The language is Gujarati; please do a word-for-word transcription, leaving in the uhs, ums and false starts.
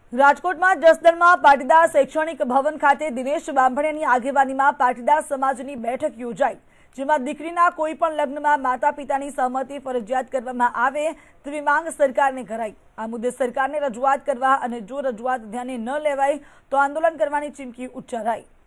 રાજકોટમાં જસદણમાં પાટીદાર શૈક્ષણિક ભવન ખાતે દિનેશ બાંભણિયાની આગેવાનીમાં પાટીદાર સમાજની બેઠક યોજાઈ, જેમાં દીકરીના કોઈ પણ લગ્નમાં માતા પિતાની સહમતિ ફરજિયાત કરવામાં આવે તેવી માંગ સરકારને કરાઈ। આ મુદ્દે સરકારને રજૂઆત કરવા અને જો રજૂઆત ધ્યાને ન લેવાય તો આંદોલન કરવાની ચીમકી ઉચ્ચારાઈ।